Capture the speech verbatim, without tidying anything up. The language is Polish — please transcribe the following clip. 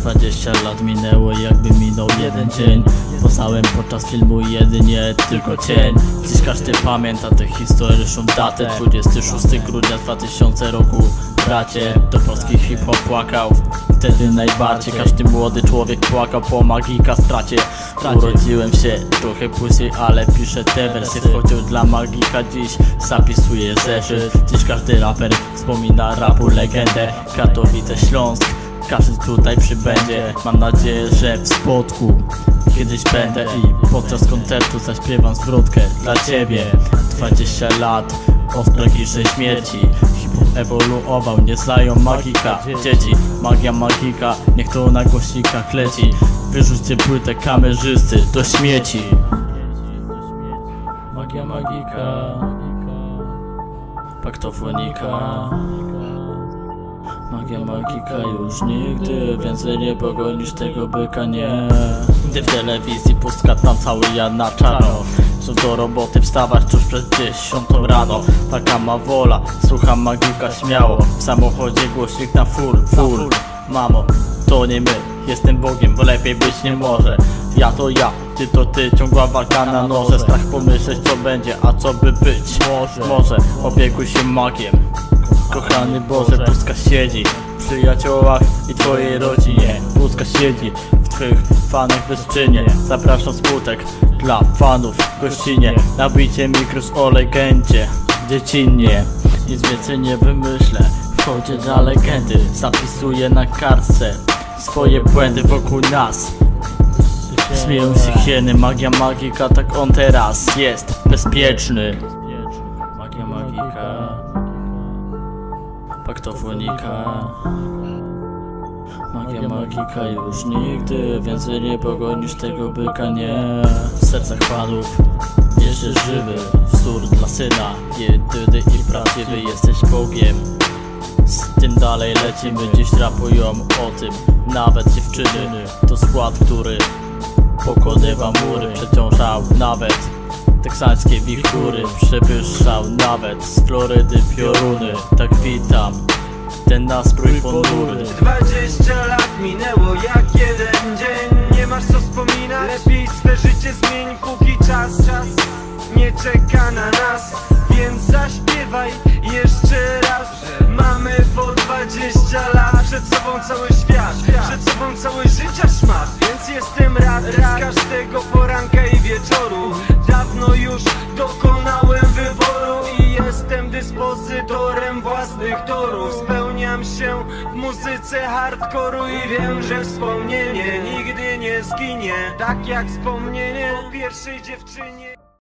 Dwadzieścia lat minęło, jakby minął jeden dzień. Poznałem podczas filmu jedynie tylko cień. Dziś każdy pamięta tę historyczną datę. Dwudziestego szóstego grudnia dwa tysiące roku. Bracie, do polski hip-hop płakał wtedy najbardziej. Każdy młody człowiek płakał po Magika stracie. Urodziłem się trochę później, ale piszę te wersje. Chociaż dla Magika dziś zapisuję zeszyt. Dziś każdy raper wspomina rapu legendę. Katowice, Śląsk, każdy tutaj przybędzie. Mam nadzieję, że w Spodku kiedyś będę i podczas koncertu zaśpiewam zwrotkę dla ciebie. Dwadzieścia lat od tragicznej śmierci. Hip-hop ewoluował, nie znają Magika. Dzieci, magia Magika, niech to na głośnikach leci. Wyrzućcie płytę kamerzysty do śmieci. Magia Magika, Paktofonika. Magia Magika już nigdy więcej nie pogonisz tego byka, nie. Gdy w telewizji pustka tam cały ja na czarno. Cóż do roboty wstawać tuż przed dziesiątą rano. Taka ma wola, słucham Magika śmiało. W samochodzie głośnik na full, full. Mamo, to nie my, jestem Bogiem, bo lepiej być nie może. Ja to ja, ty to ty, ciągła walka na noże. Strach pomyśleć co będzie, a co by być może. Może opiekuj się magiem. Kochany Boże, pustka siedzi w przyjaciołach i twojej rodzinie. Pustka siedzi w twych fanach bezczynnie. Zapraszam smutek dla fanów gościnie. Nabijcie mikros o legendzie dziecinnie. Nic więcej nie wymyślę, wchodzę dla legendy. Zapisuję na kartce swoje błędy wokół nas. Śmieją się hieny, magia Magika, tak on teraz jest bezpieczny. Magia Magika, Paktofonika. Magia Magika już nigdy więcej nie pogonisz tego byka, nie. W sercach fanów jeszcze żywy wzór dla syna. Jedyny i prawdziwy jesteś Bogiem. Z tym dalej lecimy, dziś rapują o tym nawet dziewczyny. To skład, który pokonywał mury, przeciążał nawet teksańskie wichury, przewyższał nawet z Florydy pioruny. Tak witam ten nastrój ponury. Dwadzieścia lat minęło jak jeden dzień. Nie masz co wspominać? Lepiej swe życie zmień, póki czas nie czeka na nas. Więc zaśpiewaj jeszcze raz. Mamy po dwadzieścia lat, przed sobą cały świat, przed sobą cały życia szmat. Więc jestem rad z każdego poranka i wieczoru. Dawno już dokonałem wyboru i jestem dyspozytorem własnych torów. Spełniam się w muzyce hardkoru i wiem, że wspomnienie nigdy nie zginie. Tak jak wspomnienie o pierwszej dziewczynie.